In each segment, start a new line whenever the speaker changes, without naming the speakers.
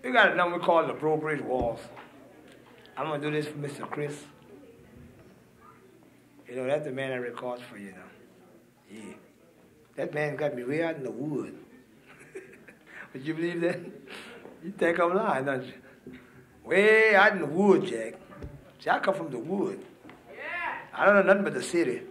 We got a number called the Breaux Waltz. I'm going to do this for Mr. Chris. You know, that's the man that records for you now. Yeah. That man got me way out in the wood. Would you believe that? You think I'm lying, don't you? Way out in the wood, Jack. See, I come from the wood. Yeah. I don't know nothing but the city.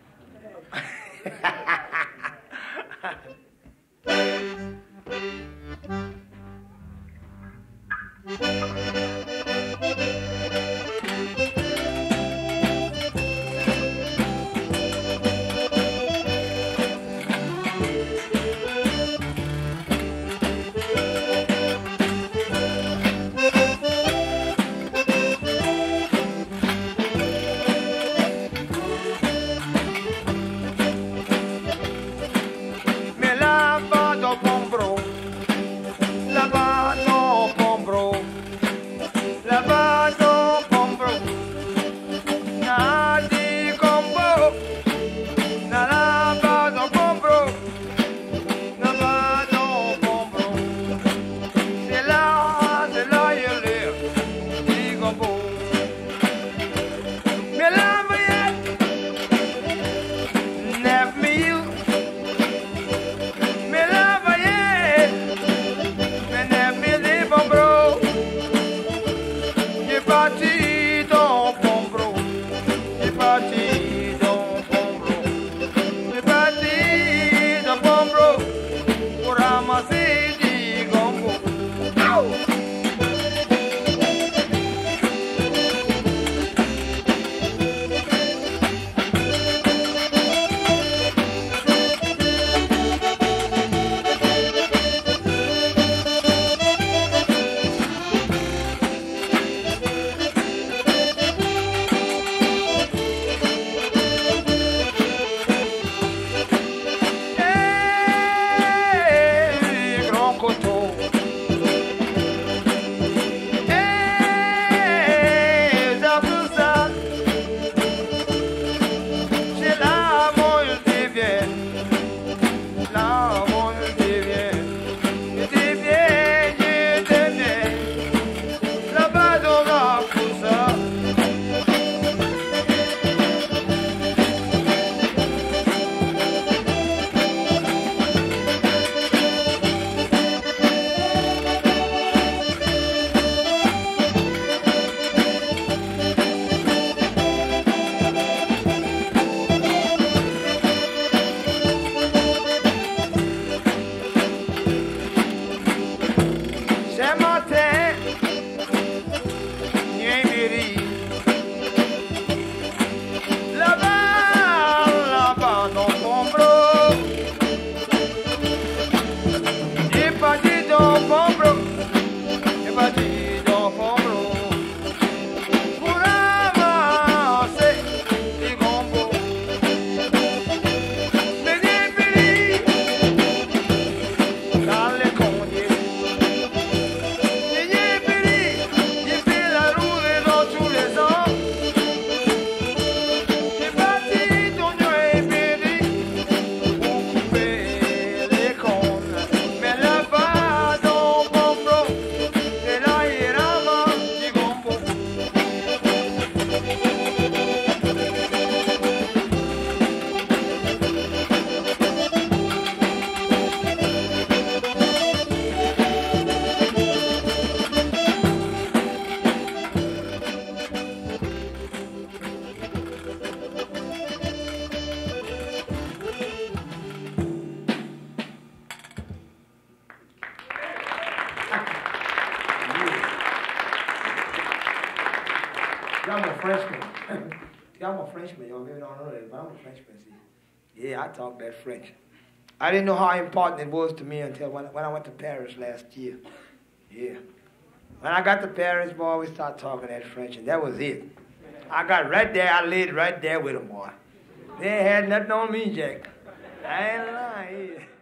I'm a Frenchman. See, I'm a Frenchman. Y'all maybe don't know that, but I'm a Frenchman, see. Yeah, I talk that French. I didn't know how important it was to me until when I went to Paris last year. Yeah. When I got to Paris, boy, we started talking that French, and that was it. I got right there, I laid right there with them, boy. They had nothing on me, Jack. I ain't lying.